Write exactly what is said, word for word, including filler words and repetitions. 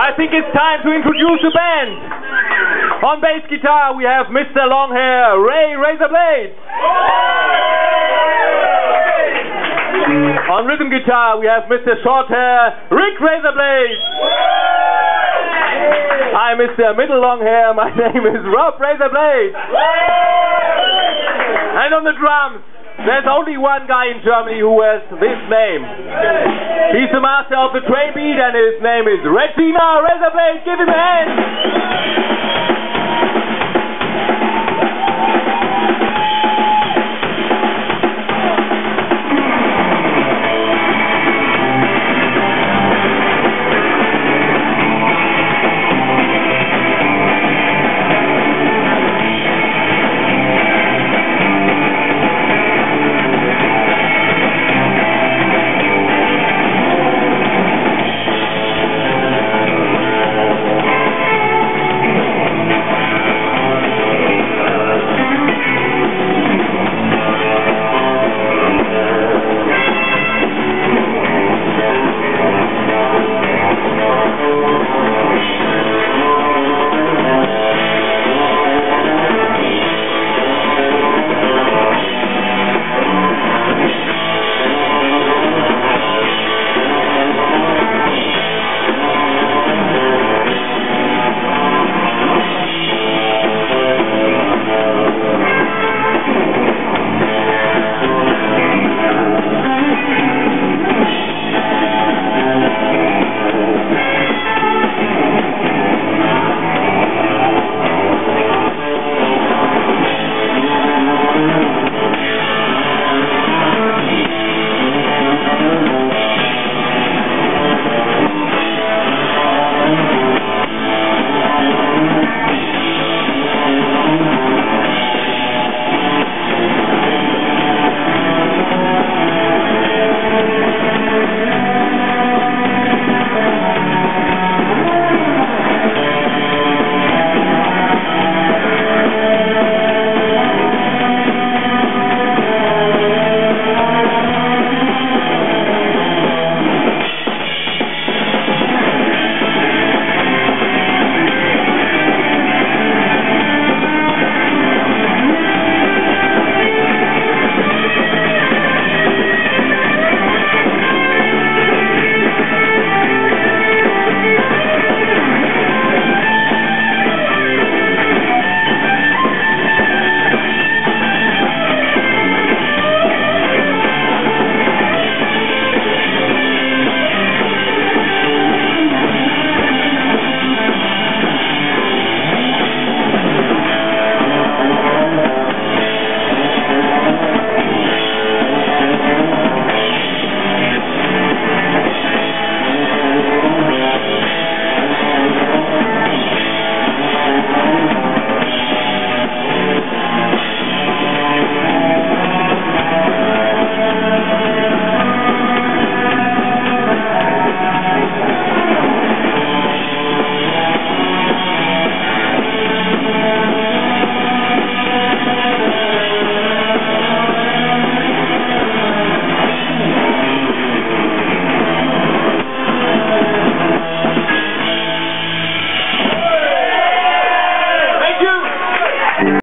I think it's time to introduce the band. On bass guitar we have Mister Longhair, Ray Razorblades. On rhythm guitar we have Mister Shorthair, Rick Razorblades. I'm Mister Middle Longhair, my name is Rob Razorblades. And on the drums, there's only one guy in Germany who has this name. He's the master of the train beat and his name is Regina Razorblades. Give him a hand.